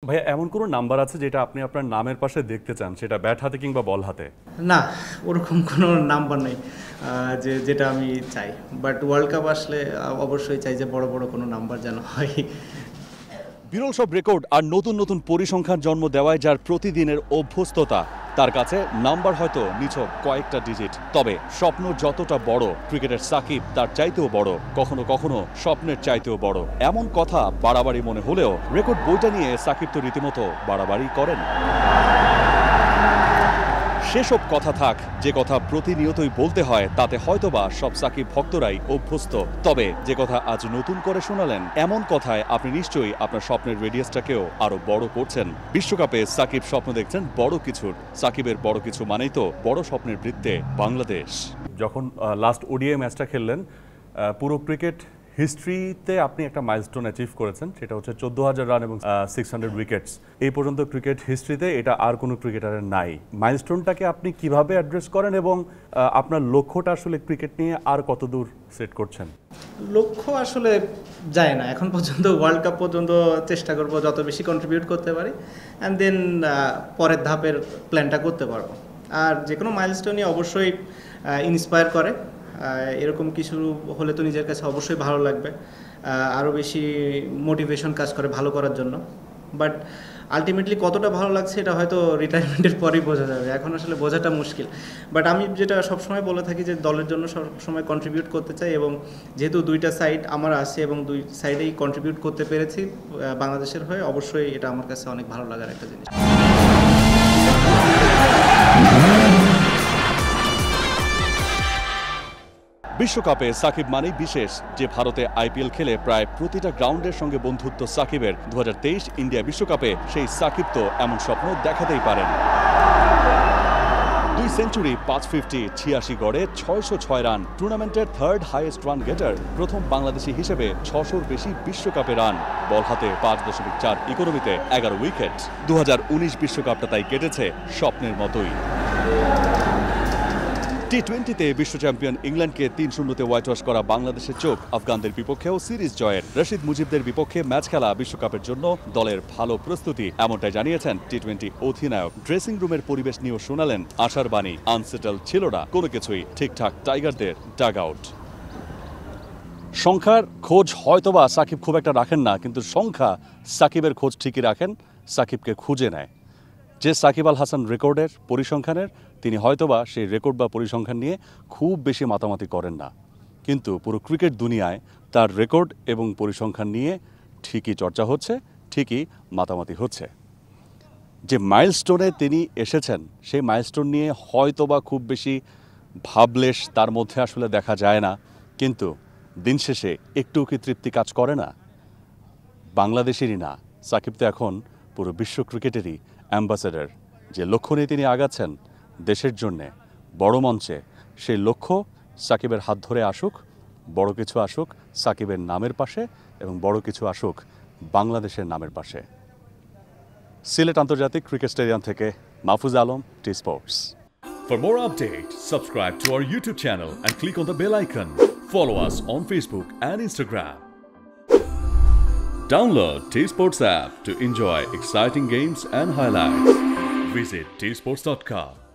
ভাইয়া এমন কোনো নাম্বার আছে যেটা আপনি আপনার নামের পাশে দেখতে চান, সেটা ব্যাট হাতে কিংবা বল হাতে? না, ওরকম কোনো নাম্বার নেই যেটা আমি চাই, বাট ওয়ার্ল্ড কাপ আসলে অবশ্যই চাই যে বড় বড় কোনো নাম্বার যেন হয়। বিরল সব রেকর্ড আর নতুন নতুন পরিসংখ্যান জন্ম দেওয়ায় যার প্রতিদিনের অভ্যস্ততা, তার কাছে নাম্বার হয়তো নিছক কয়েকটা ডিজিট। তবে স্বপ্ন যতটা বড়, ক্রিকেটের সাকিব তার চাইতেও বড়, কখনো কখনো স্বপ্নের চাইতেও বড়। এমন কথা বাড়াবাড়ি মনে হলেও রেকর্ড বইটা নিয়ে সাকিব তো রীতিমতো বাড়াবাড়ি করেন। সেসব কথা থাক, যে কথা প্রতিনিয়তই বলতে হয় তাতে হয়তোবা সব সাকিব ভক্তরাই অভ্যস্ত। তবে যে কথা আজ নতুন করে শোনালেন, এমন কথায় আপনি নিশ্চয়ই আপনার স্বপ্নের রেডিয়াসটাকেও আরো বড় করছেন। বিশ্বকাপে সাকিব স্বপ্ন দেখছেন বড় কিছুর। সাকিবের বড় কিছু মানেই তো বড় স্বপ্নের বৃত্তে বাংলাদেশ। যখন লাস্ট ওডিআই ম্যাচটা খেললেন, পুরো ক্রিকেট হিস্ট্রিতে আপনি একটা মাইলস্টোন অ্যাচিভ করেছেন, সেটা হচ্ছে 14,000 রান এবং 600 উইকেটস। এই পর্যন্ত ক্রিকেট হিস্ট্রিতে এটা আর কোনো ক্রিকেটারের নাই। মাইলস্টোনটাকে আপনি কিভাবে অ্যাড্রেস করেন এবং আপনার লক্ষ্যটা আসলে ক্রিকেট নিয়ে আর কত দূর সেট করছেন? লক্ষ্য আসলে যায় না এখন পর্যন্ত, ওয়ার্ল্ড কাপ পর্যন্ত চেষ্টা করব যত বেশি কন্ট্রিবিউট করতে পারি, অ্যান্ড দেন পরের ধাপের প্ল্যানটা করতে পারবো। আর যে কোনো মাইলস্টোনই অবশ্যই ইন্সপায়ার করে। এরকম কিছু হলে তো নিজের কাছে অবশ্যই ভালো লাগবে, আরও বেশি মোটিভেশন কাজ করে ভালো করার জন্য। বাট আলটিমেটলি কতটা ভালো লাগছে এটা হয়তো রিটায়ারমেন্টের পরেই বোঝা যাবে, এখন আসলে বোঝাটা মুশকিল। বাট আমি যেটা সবসময় বলে থাকি যে দলের জন্য সবসময় কন্ট্রিবিউট করতে চাই, এবং যেহেতু দুইটা সাইড আমার আছে এবং দুই সাইডেই কন্ট্রিবিউট করতে পেরেছি বাংলাদেশের হয়ে, অবশ্যই এটা আমার কাছে অনেক ভালো লাগার একটা জিনিস। বিশ্বকাপে সাকিব মানেই বিশেষ। যে ভারতে আইপিএল খেলে প্রায় প্রতিটা গ্রাউন্ডের সঙ্গে বন্ধুত্ব সাকিবের, 2023 ইন্ডিয়া বিশ্বকাপে সেই সাকিব তো এমন স্বপ্ন দেখাতেই পারেন। 2 সেঞ্চুরি, 550, 86 গড়ে 606 রান, টুর্নামেন্টের থার্ড হাইয়েস্ট রান গেটার, প্রথম বাংলাদেশি হিসেবে 600-র বেশি বিশ্বকাপে রান, বল হাতে 5.4 ইকোনমিতে 11 উইকেট। 2019 বিশ্বকাপটা তাই কেটেছে স্বপ্নের মতোই। টি-20তে বিশ্ব চ্যাম্পিয়ন ইংল্যান্ডকে 3-0-তে হোয়াইট ওয়াশ করা বাংলাদেশের চোখ আফগানদের বিপক্ষেও সিরিজ জয়ের। রশিদ মুজিবদের বিপক্ষে ম্যাচ খেলা বিশ্বকাপের জন্য দলের ভালো প্রস্তুতি, এমনটাই জানিয়েছেন টি-20 অধিনায়ক। ড্রেসিং রুমের পরিবেশ নিয়েও শোনালেন আশার বাণী। আনসেটেল ছিল না কোনো কিছুই, ঠিকঠাক টাইগারদের ডাগ আউট। সংখ্যার খোঁজ হয়তোবা সাকিব খুব একটা রাখেন না, কিন্তু সংখ্যা সাকিবের খোঁজ ঠিকই রাখেন, সাকিবকে খুঁজে নেয়। যে সাকিব আল হাসান রেকর্ডের পরিসংখ্যানের, তিনি হয়তোবা সেই রেকর্ড বা পরিসংখ্যান নিয়ে খুব বেশি মাতামাতি করেন না, কিন্তু পুরো ক্রিকেট দুনিয়ায় তার রেকর্ড এবং পরিসংখ্যান নিয়ে ঠিকই চর্চা হচ্ছে, ঠিকই মাতামাতি হচ্ছে। যে মাইলস্টোনে তিনি এসেছেন, সেই মাইলস্টোন নিয়ে হয়তোবা খুব বেশি ভাবলেশ তার মধ্যে আসলে দেখা যায় না, কিন্তু দিন শেষে একটু কি তৃপ্তি কাজ করে না? বাংলাদেশেরই না, সাকিব তো এখন পুরো বিশ্ব ক্রিকেটেরই অ্যাম্বাসেডর। যে লক্ষ্য নিয়ে তিনি আগাচ্ছেন দেশের জন্যে বড় মঞ্চে, সেই লক্ষ্য সাকিবের হাত ধরে আসুক, বড় কিছু আসুক সাকিবের নামের পাশে, এবং বড় কিছু আসুক বাংলাদেশের নামের পাশে। সিলেট আন্তর্জাতিক ক্রিকেট স্টেডিয়াম থেকে Mahfuz Alam, TSports। For more updates, subscribe to our YouTube channel and click on the bell icon. Follow us on Facebook and Instagram. Download TSports app to enjoy exciting games and highlights. Visit tsports.com.